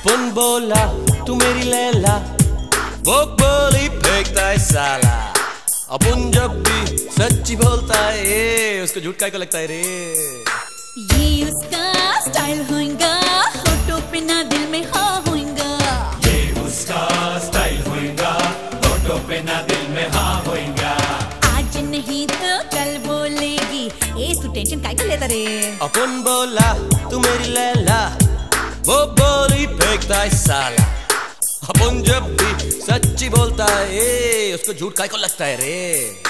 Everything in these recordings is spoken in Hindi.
अपन बोला तू मेरी लैला, वो बोली फेंकता है साला। अपन जब भी सच्ची बोलता है ये उसको झूठ काहे को लगता है रे। ये उसका स्टाइल होएगा, होठों पे ना दिल में हाँ होएगा। ये उसका स्टाइल होएगा, होठों पे ना दिल में हाँ होएगा। आज नहीं तो कल बोलेगी, ए तू टेंशन काहे को लेता रे। अपन बोला तू मेरी लैला, वो बोली फेंकता है साला। अपन जब भी सच्ची बोलता है ये उसको झूठ काहे को लगता है रे।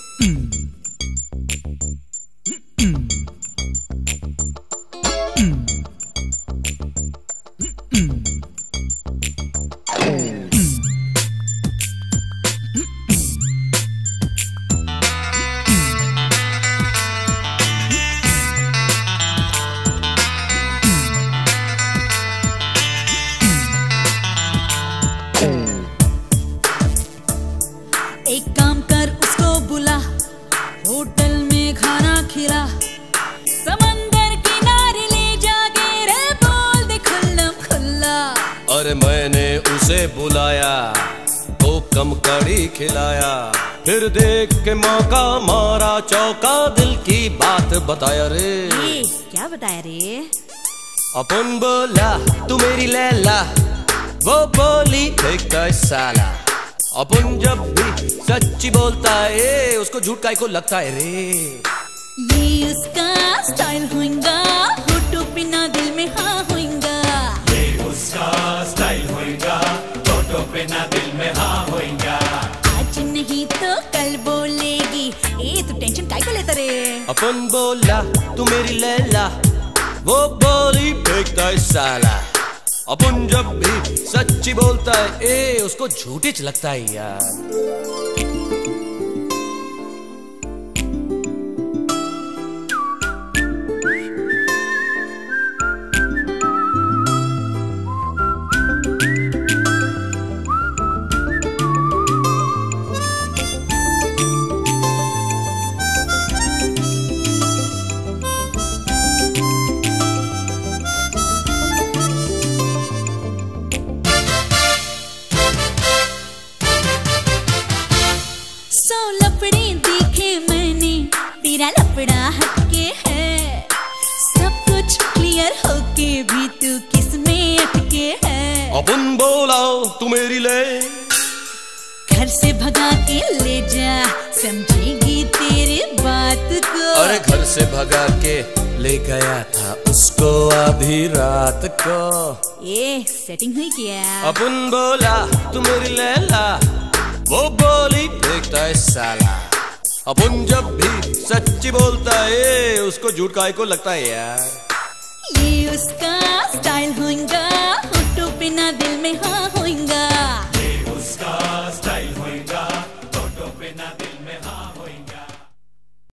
एक काम कर उसको बुला, होटल में खाना खिला, समंदर किनारे ले जाके रे बोल दे खुल्लम खुल्ला। अरे मैंने उसे बुलाया तो कम कड़ी खिलाया, फिर देख के मौका मारा चौका, दिल की बात बताया रे। ये क्या बताया रे। अपन बोला तू मेरी लैला, वो बोली फेंकता है साला। अपन जब भी सच्ची बोलता है उसको झूठ काहे को लगता है रे। ये उसका स्टाइल होएगा, होठों पे ना दिल में हाँ होएगा। ये उसका स्टाइल होएगा, होठों पे ना दिल में हाँ होएगा। आज नहीं तो कल बोलेगी, ए तू टेंशन काहे को लेता रे। अपन बोला तू मेरी लैला, वो बोली फेंकता है साला। अपन जब भी सच्ची बोलता है ए उसको झूठी लगता है यार। सौ लफड़े देखे मैंने, तेरा लफड़ा हटके है। सब कुछ क्लियर होके भी तू किस में अटके है। अपन बोला तू मेरी ले, घर से भगा के ले जा, समझेगी तेरी बात को। अरे घर से भगा के ले गया था उसको आधी रात को। ये सेटिंग हुई क्या। अपन बोला तू मेरी लैला, वो बोली फेंकता है साला। अपन जब भी सच्ची बोलता है उसको झूठ काहे को लगता है यार। ये उसका स्टाइल होएगा, होठों पे ना दिल में हाँ